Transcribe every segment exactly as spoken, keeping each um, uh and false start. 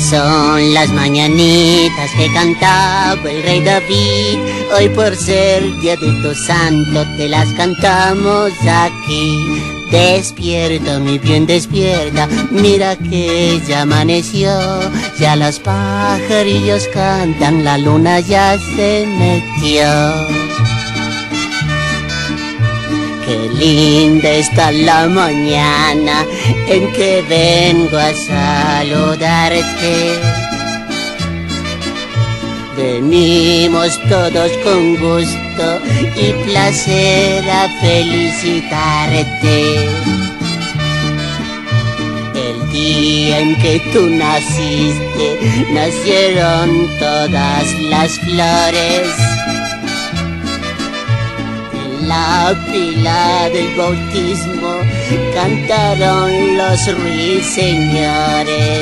son las mañanitas que cantaba el rey David. Hoy por ser día de tu santo te las cantamos aquí. Despierta, mi bien, despierta, mira que ya amaneció. Ya los pajarillos cantan, la luna ya se metió. Qué linda está la mañana en que vengo a saludarte. Venimos todos con gusto y placer a felicitarte. El día en que tú naciste, nacieron todas las flores. En la pila del bautismo cantaron los ruiseñores.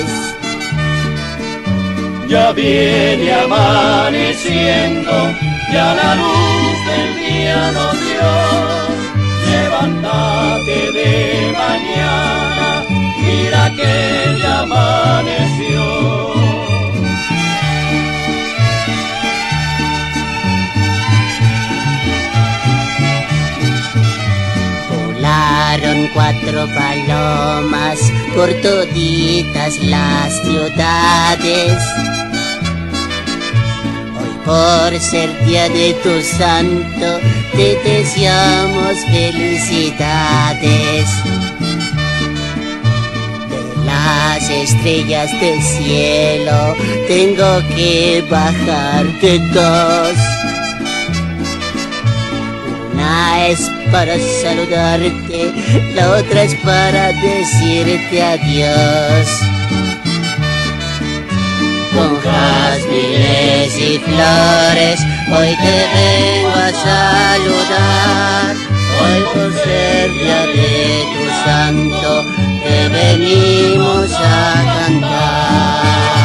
Ya viene amaneciendo, ya la luz del día nos dio. Levántate de mañana, mira que ya amaneció. Volaron cuatro palomas por toditas las ciudades. Por ser día de tu santo, te deseamos felicidades. De las estrellas del cielo, tengo que bajarte dos. Una es para saludarte, la otra es para decirte adiós. Con jazmines y flores, hoy te vengo a saludar. Hoy por ser día de tu santo, te venimos a cantar.